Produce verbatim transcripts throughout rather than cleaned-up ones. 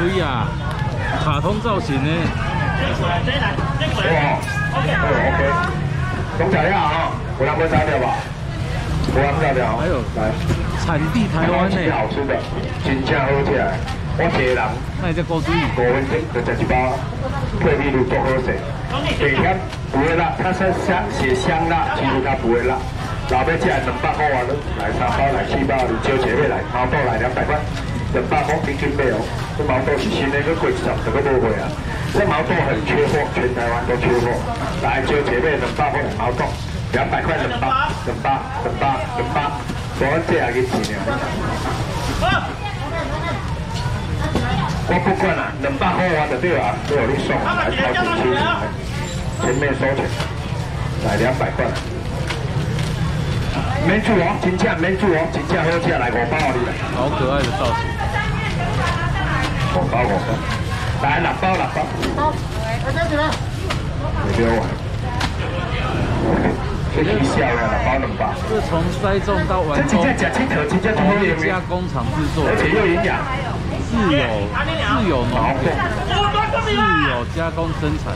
水啊，卡通造型呢。 哇 ，OK， 总材料啊，有人要炸掉吧？有人炸掉。 还有来， 产地台湾呢， 好吃的，真正好吃的。我一个人， 那你这高水， 五分钟就吃一包，配米露多好食。北甜不会辣，它是香写香辣，其实它不会辣。老要吃两百块啊，来三包，来七包，你招姐妹来，毛豆来两百块，两百块平均买哦。这毛豆是新的，个贵十这个不会啊。这毛豆很缺货，全台湾都缺货。来招姐妹两百块毛豆，两百块两包，两包两包两包，我这也给钱了。我不管啦，两百块我就对啊，都有你送来超级清楚，前面收钱，来两百块。免煮哦，真正免煮哦，真正好吃，来五包你来。 好可爱的造型。 五包五包，来六包六包。好，来这几个。没有啊。这一小呀，六包两包。 这从栽种到完工， 这真正吃七头，真正多营加工厂制作， 而且又营养。 自有自有农种，自有加工生产。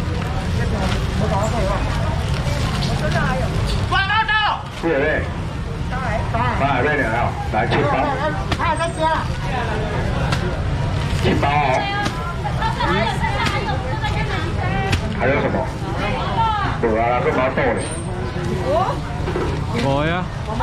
挂到到。是嘞。八百倍两要，来七包。还有这些了。七包哦。还有什么？有啊，个毛豆嘞。 有呀。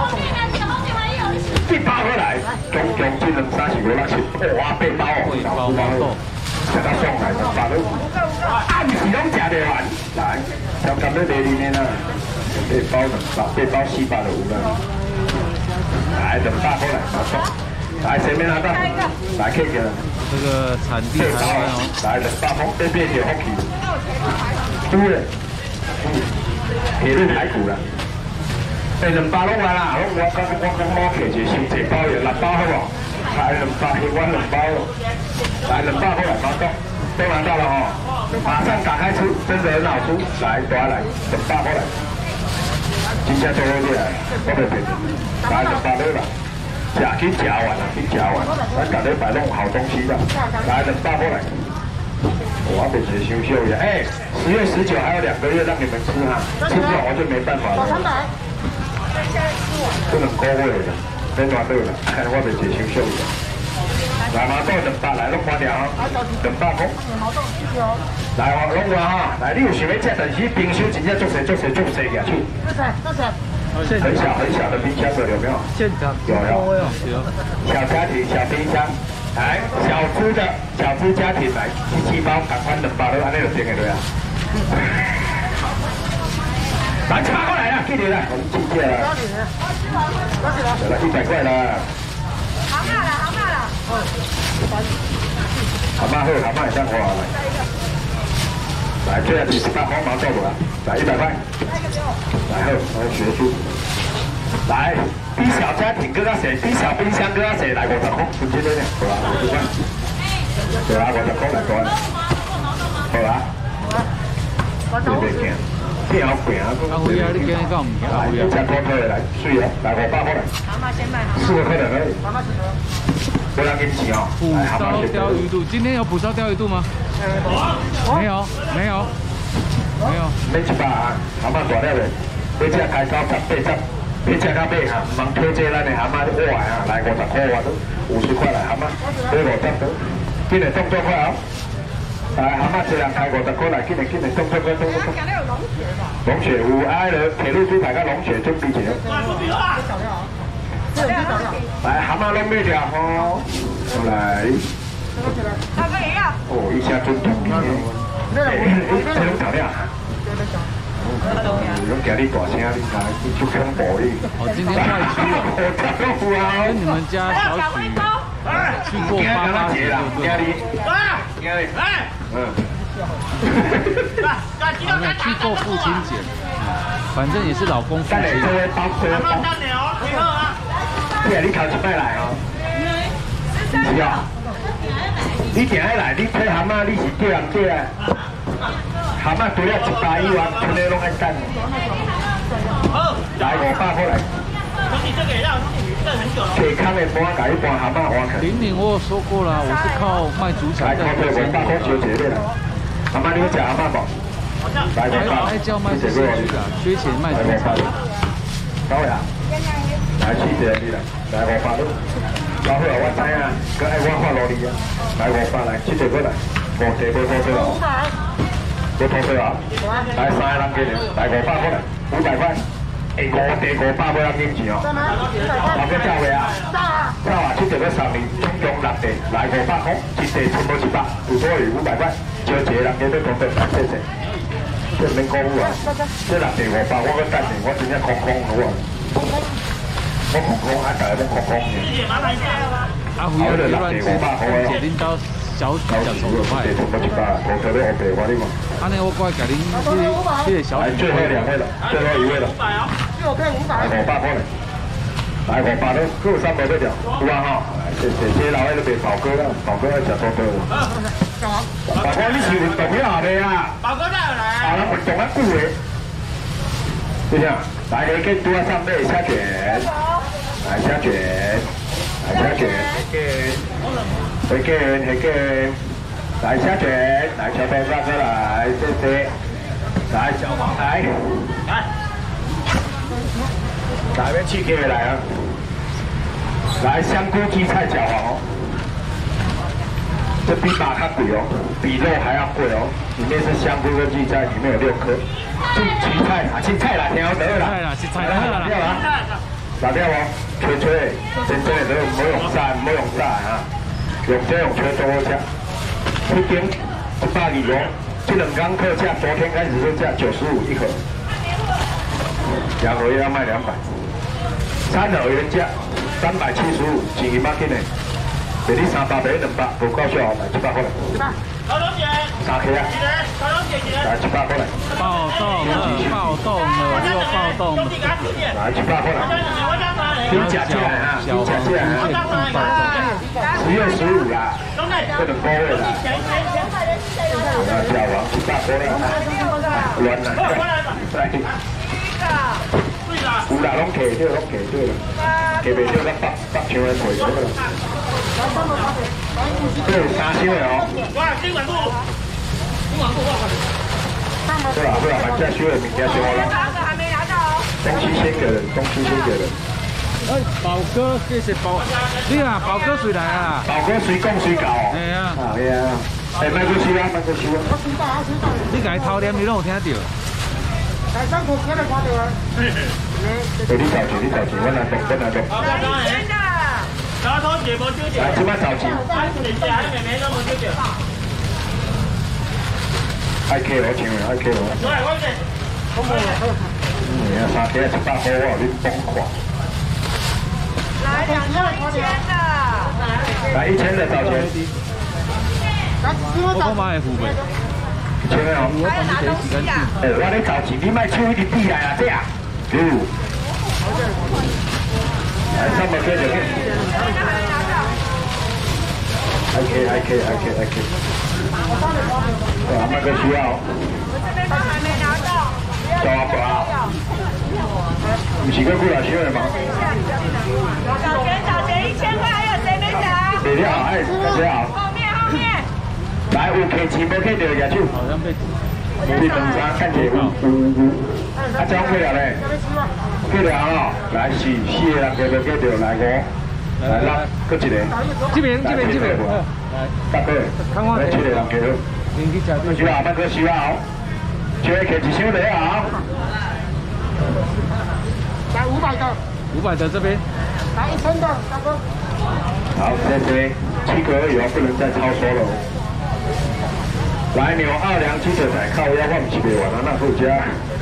一包回来，总共这两三四五六七，哇，八包哦，八包哦，食到爽来，两百多。暗时拢食得完，来，才咁多地里面啊，八包两百，八包四百就有啦。来，两百过来，马上，来前面那个，来 K 个， 这个产地台湾哦， 来两百块，这边就好去，对嘞，铁路排骨啦。诶，两包拢来啦，拢我刚我刚攞摕一收一包嘅，六包好无？来两包，我两包咯，来两包好来，马上，都拿到了哦，马上打开吃，真的很好吃，来，过来，两包好来，真正做好啲啊，我袂骗你，来两包你啦，食去食完啦，去食完，咱隔礼拜拢有好东西啦，来两包好来。我被学修秀呀！哎，十月十九还有两个月让你们吃哈，吃不完我就没办法了。不能高位的，没抓对了，看我被学修秀呀！来毛豆两百来弄花条，两百块。来我弄我哈，来你有想要吃，但是冰箱真正做谁做谁做谁下去。这谁这谁？很小很小的冰箱的有没有？ 现场有有有。 小家庭小冰箱。来，小资的小资家庭来，七包，赶快两包都安尼就定嘅对啊。来，插过来啦，记住啦，我们记住啦。得了，一百块啦。好嘛啦，好嘛啦。好嘛好，好嘛也上花来。来，这样子十八黄毛豆腐啦，来一百块。来好，来学书。来，比小家庭更加谁，比小冰箱更加谁，来五十块，直接呢，好啦，五十块，好啦，五十块来过来，好啦，这边行，挺好平啊。 阿辉啊，你今日讲唔行？ 来，一千多块来，水啊，来五百块来，四个客人而已，不要给你钱哦。 蒲烧鲷鱼肚，今天有蒲烧鲷鱼肚吗？没有，没有，没有。 没一百啊，蛤蟆大了嘞，你只开高十八十。你吃到尾哈，唔通推这咱的蛤蟆活的啊，来五十块我都五十块来蛤蟆，你五十都，今日动作快哦！来蛤蟆一人开五十块来，今日今日动作快动作快。龙血有挨了铁路猪排跟龙血准备起来。来蛤蟆弄咩条哦？来。哦，一下真痛啊！哎，这种调料。用家里大声，你看，你就恐怖哩。 哦，今天外出了，跟你们家小许去过八八节，对不对？ 嗯。 好像去过父亲节，反正也是老公父亲。 对啊，你头一摆来哦。是啊。你定爱来，你睇蛤蟆，你是叫人叫啊？蛤蟆除了一百以外，全部拢爱等。来五百过来。 铁康的搬，改一搬蛤蟆挖起。 玲玲，我有说过了，我是靠卖主场在过生活。小姐妹啦，阿妈你要吃阿妈不？来五百， 爱叫卖出去啦，缺钱卖主场。 到呀，来七折你啦，来五百咯。老好啊，我知啊，佮爱我发落嚟啊，来五百来，七折过来，五折五五折哦。要拖水啊！来三个人给你，来五百过来，五百块。诶，五折五百要人领钱哦。老哥走未啊？走啊！七折要三年，总共六折，来五百块，一折全部一百，有多余五百块，招一个人给要同得来，谢谢。这免讲啊，这六折五百，我搁等你，我真正空空好啊。我空空啊，大家都空空嘅。 阿胡有几万钱？姐恁兜小小手的派。安尼我过来给恁这这个小。 最后两位了，最后一位了。 最后骗五百。 来五百过来，来五百都够三百对条，有啊哈。谢谢谢老位都别宝哥了，宝哥要吃多多了。宝哥你是运动了的呀？ 宝哥再来。 啊，咱运动啊久的。就这样，来你跟多上背下卷，来下卷，来下卷，回卷，回卷，来下卷，来小头上过来，谢谢，来小黄来，来，来边气给来啊，来香菇鸡菜饺哦，这比马卡贵哦，比肉还要贵哦，里面是香菇跟鸡菜，里面有六颗。青青菜啦，青菜啦，听得啦。 菜啦，是菜啦。 辣掉啦，辣掉哦，吹吹，真真的都唔好用晒，唔好用晒啊，用这用吹多好吃。一斤一百二哦，这两缸特价，昨天开始是价九十五一盒，两盒要卖两百，三盒原价三百七十五，前一百斤的，给你三百买两百，不够笑，来七百块来。 老总姐， 三克啊， 老总姐姐， 来七百块来。 暴动了，暴动了，又暴动了。 来七百块来。你假起来啊，你假起来啊。十月十五啦，这两个月啦。啊，小王七百块啦，乱啦，来。有啦，拢客对，拢客对啦，客袂少，咱北北上来赔咗啦。这有三箱的哦。哇，金管部，金管部，我靠！对啦对啦，反正修的物件修了。还没拿到哦。东西先给人，东西先给人。 哎，宝哥，谢谢宝，你啊，宝哥谁来啊？ 宝哥谁讲谁搞哦。 哎呀。 啊，对啊。哎，卖过收啊，卖过收啊。 你家头念你拢有听到？ 来辛苦，今日看到啊。 你找钱，你找钱，我来动，我来动。 真的。老头姐无少少。 来，即摆找钱。 妹妹都无少少。 爱客我请爱客我。 对，我这。 嗯，啊，三克一百块，我有你疯狂。 来两千的。 来一千的找钱。 我看买会付袂。 一千的哦。 我帮你提时间去。 哎，我咧找钱，你卖手一直比来啊，这啊。有。来，三百块就给。I K I K I K I K。啊，卖个需要。 还没拿到。 找阿伯啊。不是个过来收的吗？ 找钱找钱，一千块还有谁没找？ 没了，哎，感谢啊。 后面后面。 来，有客钱无客就举手。 好像被。 你两三看起有有有。啊，这样过了嘞。过了哦，来四四个人给没给着来五，来六，搁一个。 这边这边这边。 来，大哥，来七个人给了。收啊，慢个收啊，收客一收来啊。 来五百个。 五百的这边。 来一千的，大哥。 好，谢谢。七个而已哦，不能再超收了。来，牛二两鸡腿仔，靠腰放七百万啊，那附加。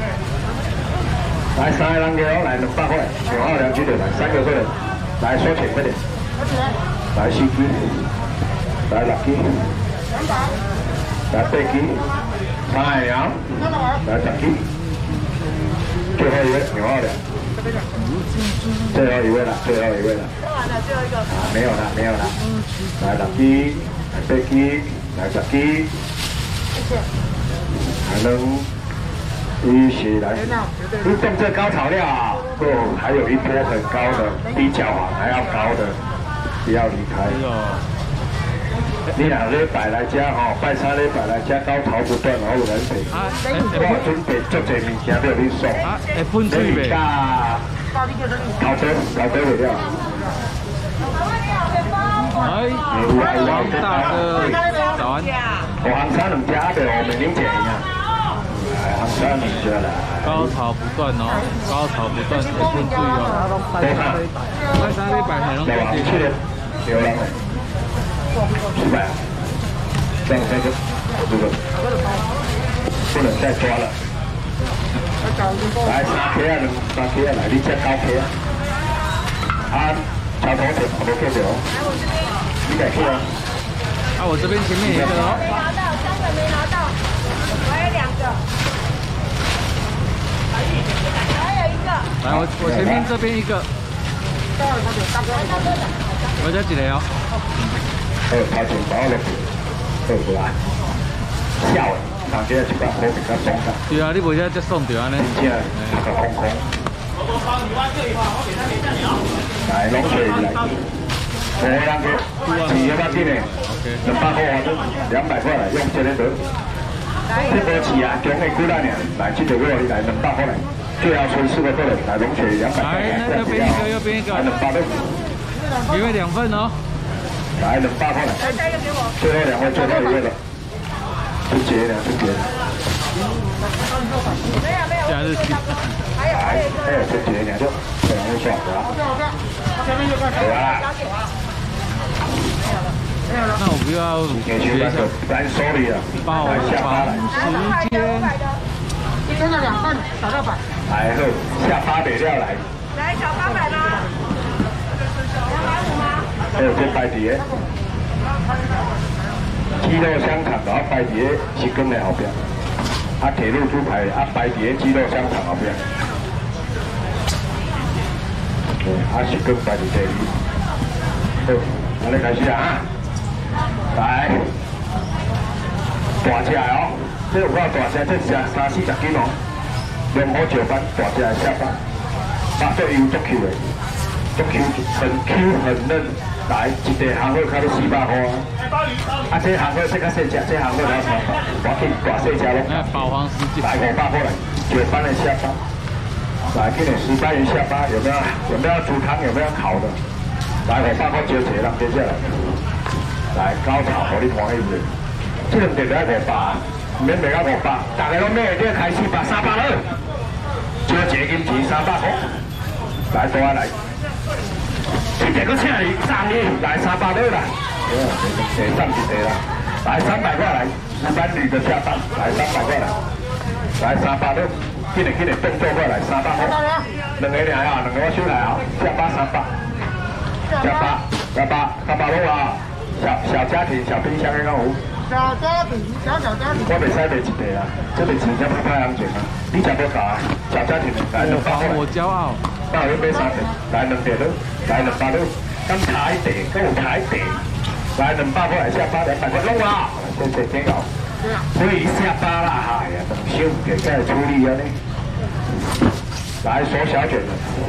来三个人给我来两百块，牛二两鸡腿仔，三个客人，来收钱快点。来四支，来六支，来八支，三个羊，来十支，最后一位牛二两。最后一位了，最后一位了。 说完了，最后一个。 啊，没有了，没有了。来六支，来八支，来十支。还能一起来，运动这高潮料啊，哦，还有一波很高的，比脚环还要高的，不要离开。你两礼拜来遮吼，拜三礼拜来遮高潮不断，好有人陪。啊，我准备足侪物件要你送。啊，会喷水袂？头多头多袂了。哎，王大哥，早安。我行山两只，阿伯我们零钱呀。行山两只啦。 高潮不断哦，高潮不断，会喷水哦。拜三礼拜还能过去。 有人。失败，这样这个这个不能再抓了。来三 K 啊，两三 K 啊，来你这高 K 啊。啊，桥头前我都 K 掉，你改 K 啊？ 啊，我这边前面一个哦。 没拿到，三个没拿到，还有两个，还有一个。 来，我我前面这边一个。我这几个哦。 好，头前包落去，好过来。笑的，人家一百块比较爽的。 对啊，你袂遮接送着安尼。 真正拍个空空。来，拢水来。我人个，钱要要紧的，两百块换两百块来，用这个得。这无钱啊，强的几来呢？来，这个我你来两百块来，最后吹四个过来，来拢水两百块。 来，右边一个，右边一个。 来两百块。 因为两份哦。 来两百块来，最后两位，最后一位了，春节两春节。 没有没有， 假日期。 还有还有还有春节两就两位算好了。对啊。 那我不要学一下，咱手里啊， 报来下巴来。 时间。 真的两份，小六百。 来好，下巴北料来。 来小八百吗？两百五吗？ 还有这摆碟，鸡肉香肠，然后摆碟是跟在后边，啊铁路猪排啊摆碟鸡肉香肠后边，对，啊是跟摆碟第二。好，我哋开始啊，来，大只哦，这有够大只，这是三四十斤哦，龙虎石斑大只的下巴，八做油足 Q 的。足 Q 很 Q 很嫩，来一个行货开到四百块啊！啊，这行货这较细只，这行货了三百，我去大细只咯。 那保皇司机。 来五百块来，九班的下巴，来给你十班鱼下巴，有没有？有没有煮汤？有没有烤的？来五百块招一个人，接下来，来高潮，我你看一下，这两碟来五百，唔免卖到五百，大家拢咩？你开始把三百了，招一个金钱三百块，来多啊来。一个搁请你送你来三百六啦，对，上一个啦，来三百块来，十班女的下班，来三百块来，来三百六，紧点紧点动作过来，三百块，两个俩啊，两个我收来啊，下巴三百，下巴下巴下巴六啊，小小家庭小冰箱那个有。 小家庭，小小家庭。 我袂使卖一个啊，这个钱才不太安全啊。你食多少？小家庭来两百块。 我骄傲。 那我买三个，来两碟咯，来两百咯。咁台地，咁有台地，来两百块来下巴，两百块弄啊！谢谢天狗。可以下巴啦，哎呀，等修给再处理啊呢。来缩小卷的，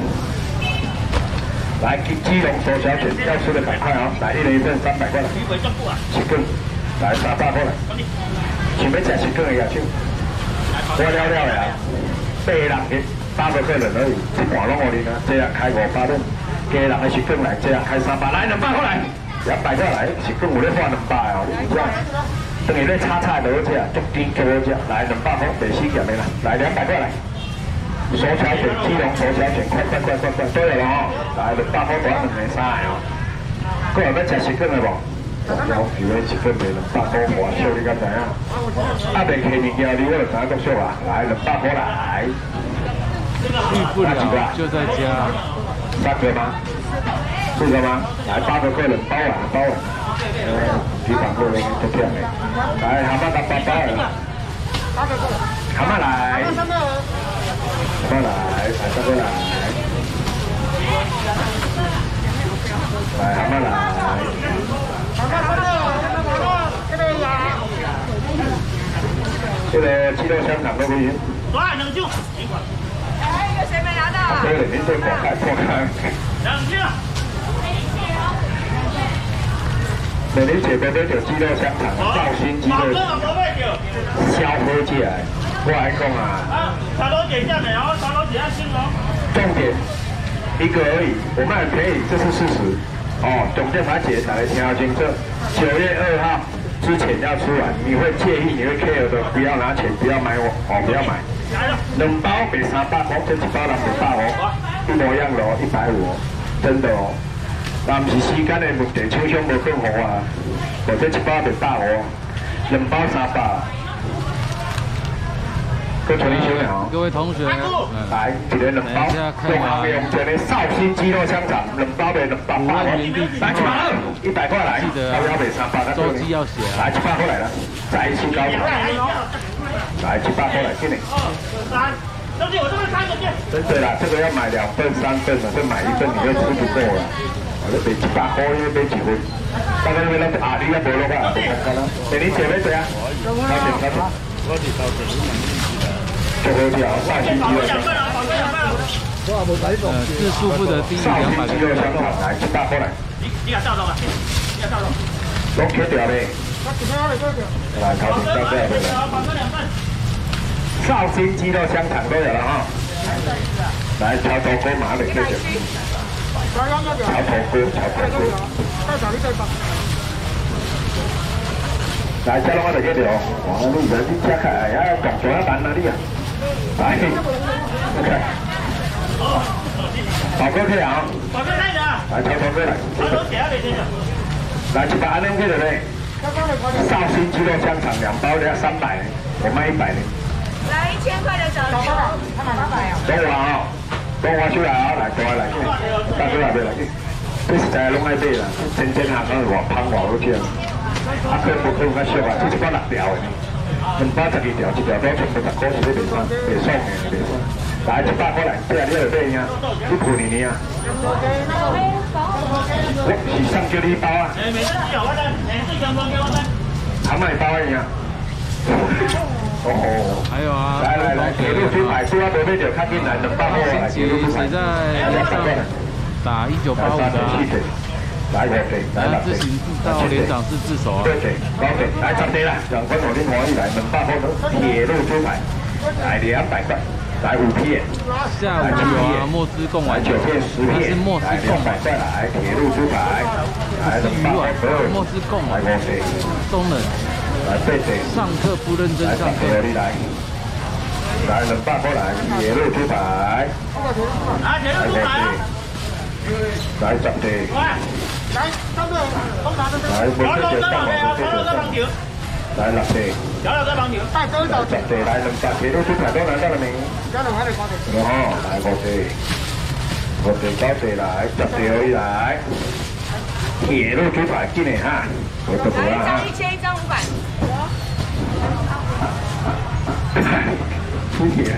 来基基隆缩小卷，要吃的百块啊，来一人一份三百块了。七根。来三百块来，想要吃是更会牙签，我了了的啊，八人的八个客人而已，一半拢我哋啊，这样开五百吨，家人的是更来，这样开三百，来两百块来，两百块来，是更有咧换两百哦，这样，等于咧炒菜都好食，足甜足好食，来两百块袂死咸的啦，来两百块来，手小卷，基隆手小卷，快快快快快，都有了哦，来两百块多两个三个哦，各位要吃是更的无？要以为一份卖两百块外销，你敢知影？啊，未客物件，你我就知影国俗啊！来两百块来， 遇不了就在家。 三个吗？四个吗？来八个客人包完了，包完了。呃，几百个人都骗的。来，蛤蟆打包包了。蛤蟆来。蛤蟆来，来三个来。来蛤蟆来。这个鸡肉香肠都可以。 大两斤。 哎，有谁没拿到啊？ 对了，您对我看我看。 两斤。 美玲姐妹妹就鸡肉香肠，绍兴鸡肉，消火起来。我来讲啊。 啊，茶楼姐下面，然后茶楼姐要清哦。 重点一个而已，我们还可以，这是事实。哦，重点把姐打来听清楚。九月二号之前要出来，你会介意，你会 care 的，不要拿钱，不要买我，哦，不要买。两包卖三百块，这一包人一百五，一模一样咯，一百五，真的哦。但不是时间的问题，厂商无更好啊，或者一包卖百五，两包三百。各位同学好， 各位同学， 来，一人两包，用行用这个绍兴鸡肉香肠，两包卖两百八，来一百二，一百块来，要不要卖三百？ 周记要写啊， 来一百块来了，再一次高潮，来一百块来，给你。 三，兄弟，我这边三个店。 真的啦，这个要买两份、三份的，这买一份你就吃不够了。我这卖一百块，因为买几份，大概那边啊，你也无落啊，不看看啦。给你姐妹谁啊？高点高点，高点高点。就好条绍兴鸡肉香肠， 呃，自束缚的第一两百个绍兴鸡肉香肠来一百块来。 你你也照到了，你也照到。 拢切掉嘞。来，高点高点来。绍兴鸡肉香肠都有了哈。来，桥头锅马上切掉。桥头锅，桥头锅。来，加落我就切掉。哦，你人你切开，哎呀，动作要难啊你啊！来 ，OK。宝哥去啊！ 宝哥来的。 来，桥头过来。 桥头姐啊，你这个。 来，一百安两个的嘞。绍兴鸡肉香肠两包要三百，我卖一百呢。 来一千块的小牛，八百啊。 等我啊，等我出来啊，来，过来来，大哥来来来，这实在拢爱买啦，真正行嗰外香外好吃。啊，佢冇佢咁俗啊，这一包六条嘅，两包十二条，一条多全部十块，是你袂爽，袂爽嘅，袂爽。来一百块来，这下你来买呀，你付你呢啊？我是上叫你包啊。 哎，每次有我的，每次全部给我的。 还卖包一样。哦。 还有啊， 来来来，铁路猪排，猪啊，没买就看进来，两百块来，铁路猪排。 谁在路上打一九八五的啊？ 来我哋，来自行到连长室自首啊！ 对对，高铁来十地啦，两分我哋可以来，两百块的铁路猪排，来两百块，来五片。 下午有啊，莫斯贡丸九片十片， 它是莫斯贡百块来，铁路猪排，来两百块， 莫斯贡来我哋， 中冷， 来对对， 上课不认真上课。 来，来两百块来，铁路猪排， 啊，铁路猪排啊！ 来十地。 来，三个通拿的这来， 个， 我这就上我这就上。来六地。 有啦，在旁邊。 带多少十地来两百，铁路猪排都拿到了没？ 加两块的瓜子。 哦，来五地，五地九地来，十地可以来。铁路猪排进来哈，我都不来一啦哈张。一千，一张五百。 敷衍。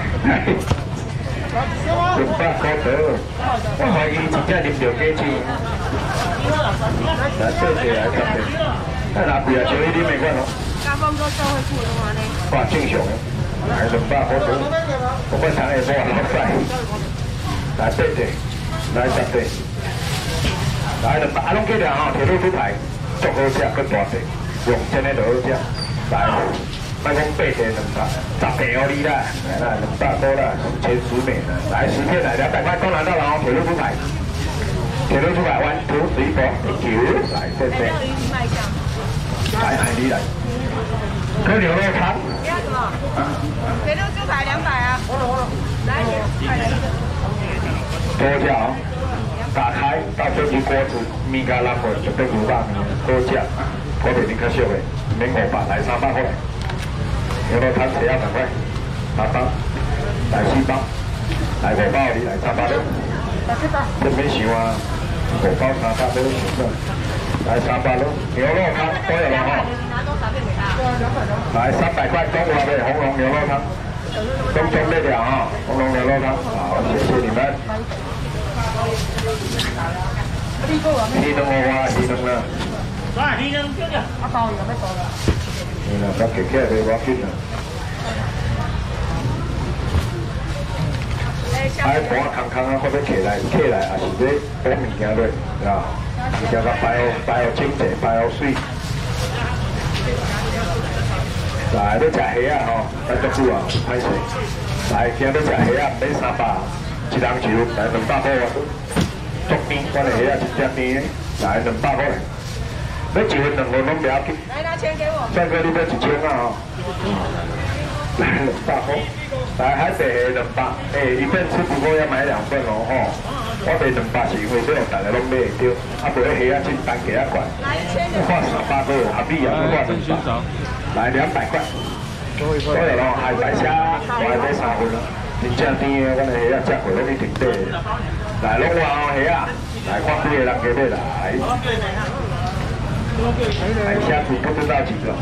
两百块得，我怀疑真正啉着假酒。来这地来十地，那拿贵啊，像你啉的款咯。 加工做社会处的话呢？ 哇，正常的，来两百块得，我快尝下波啊，好晒。来八地，来十地，来两百，啊拢记得吼，铁路猪排足好吃，佮大地，用真的就好吃。来。卖讲八地两百，十地哦你啦，来啦两百块啦，前十美啦，来十片来两百块都拿到了哦，铁路猪排，铁路猪排 one two three four， 九，来谢谢，来来你来，喝牛肉汤。 要什么？铁路猪排两百啊。来，快来一个。 多吃哦，打开到这只锅子，米加拉粉就变牛肉面，多吃，我比你较俗的，免五百，来三百块。牛肉汤谁要赶快？八包，来四包，来五包你来三包了。这边想啊，五包三包都行了。来三包了，牛肉汤都有了哈。来三百块中华的红龙牛肉汤，中中那条哈，红龙牛肉汤，好，谢谢你们。鱼汤我话鱼汤啦。 来，鱼汤叫叫。 啊，包有没包了？ 你那把给开的我给了。 还盘空空啊，或者起来起来，也是要摆物件落，啊，物件甲摆好摆好整齐，摆好水。来，要食虾啊吼，等足久啊，歹势。来，今日要食虾啊，买三百，一人一份，来两百块啊。足甜，我的虾啊真正甜的，来两百块。要一份两份拢不要紧。 来拿钱给我。 帅哥，你要一千啊吼。来两百块，来海白虾两百，诶，一份吃不够要买两份哦吼。我卖两百是因为这大家拢买会到，啊，卖虾啊真单价啊贵。 来一千。 我三百个合理啊，我两百。来两百块。所以咯，海白虾我还买三份咯，真正甜的，我的虾啊食过拢去停底的。来拢有哦虾啊，来看几个人加买来。来虾子不知道几个。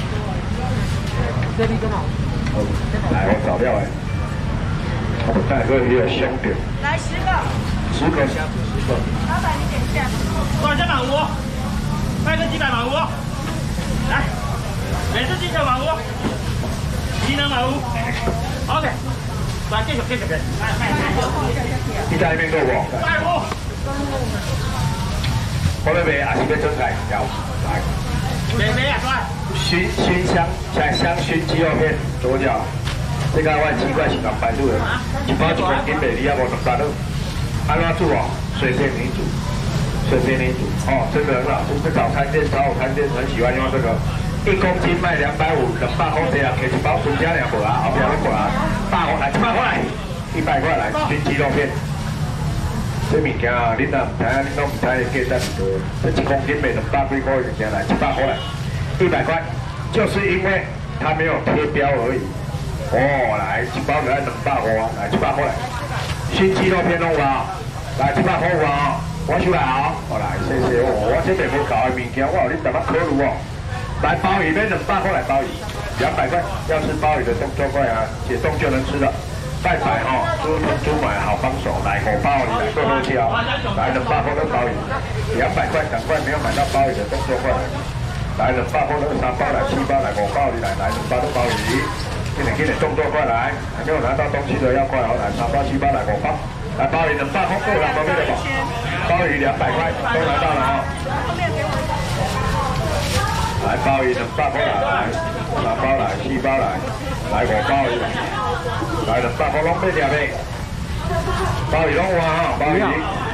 这里多少？ 来，我找料哎。我带个也有香点。 来十个。 十个虾子，十个。 老板，你点一下。 多少钱满屋？卖个几百满屋。来，每次进球满屋，技能满屋。OK。来，继续继续继续。来，卖卖。 意大利面够不？ 卖屋。 我要卖也是要做菜，要来。 卖卖啊，帅。 熏熏香，在香熏鸡肉片，多少？这个我奇怪是两百度的，一包一公斤卖你也无两百度。安怎煮哦？随便你煮，随便你煮哦，真的很好吃。这早餐店、早午餐店很喜欢用这个，一公斤卖两百五，两百块这样，给一包纯家两包啊，后边两包啊，百块来，一百块来，一百块来熏鸡肉片。这物件啊，恁若唔知啊，恁拢唔知的价值唔多。这一公斤卖两百几块的物件来，一百块来，一百块，就是因为它没有贴标而已。哦，来一包就要两百块啊，来一百块来。熏鸡肉片拢有啊，来一百块有啊，我出来啊，好来谢谢我，我这边无搞的物件，我有你怎么考虑哦？来鲍鱼，免两百块来鲍鱼，两百块，要吃鲍鱼的动作快啊，解冻就能吃了。拜拜哈，猪猪猪买好帮手，来火鲍鱼来做多椒，来两百块的鲍鱼，两百块赶快没有买到鲍鱼的动作快来，来两百块的三包来七包来五包你来来两包的鲍鱼。给你给你动作快来，还没有拿到东西的要快哦，来三包七包来五包，来鲍鱼两百块，够了宝贝的宝，鲍鱼两百块都拿到了啊、哦。来鲍鱼两百块来，三包来七包来，来五包鱼，来两百块拢买掉呗，鲍鱼拢有啊，鲍鱼。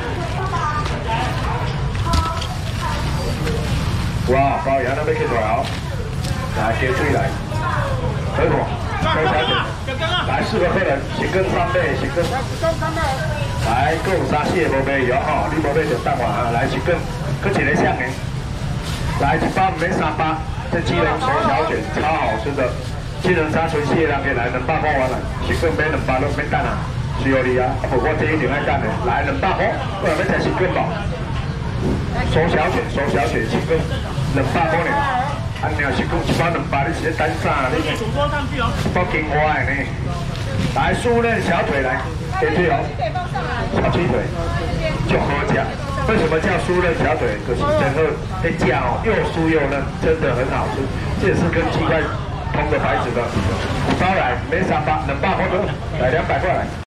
哇，鲍鱼还能要起大哦，来加水来，可以不？高小姐，来四个客人，请跟三倍，请跟。来，各有三四个无卖药吼，你无买就等我啊！来，请跟，搁一个像的。来，一包唔免三百，这鸡仁手小卷超好吃的，鸡仁沙纯蟹人可以来两百块完了，请跟买两百都免等啊，需要你啊！不过这一定爱等的，来两百块，我要再请跟吧。手小卷，手小卷，请跟两百块呢。啊，你要是讲一包两百，你是在等啥？你主播上去哦。 多金花的呢？来，酥嫩小腿来，给对哦。小鸡腿就好吃。为什么叫酥嫩小腿？就是真的那酱哦，又酥又嫩，真的很好吃。这也是跟鸡块同个牌子的。包来，没三百，两百块的，来两百块来。